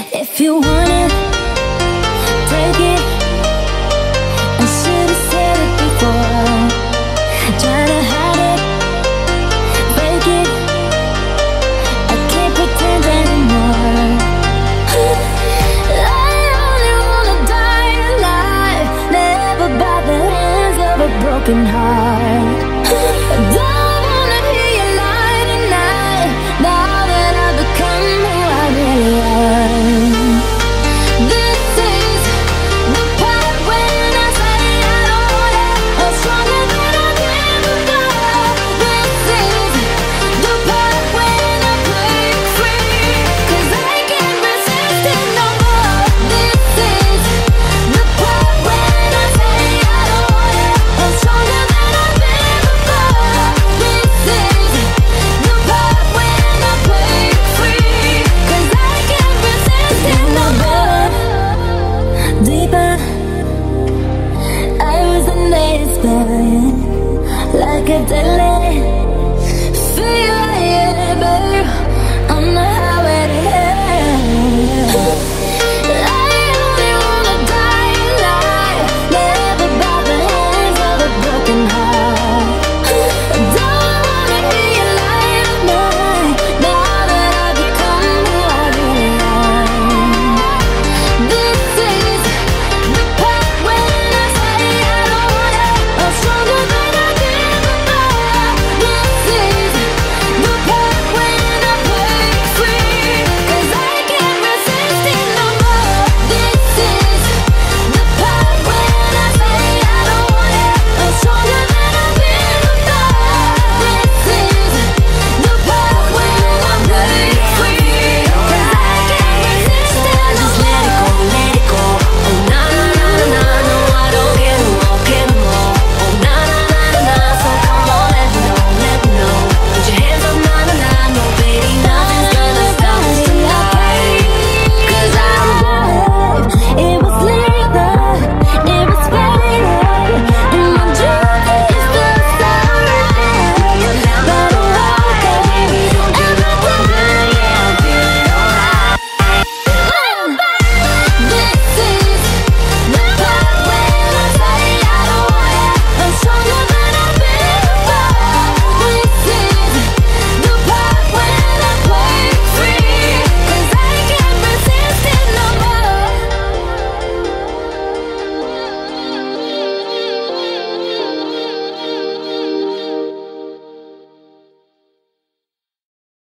If you want it, take it. I should've said it before. Try to hide it, fake it. I can't pretend anymore. I only wanna die alive, never by the hands of a broken heart.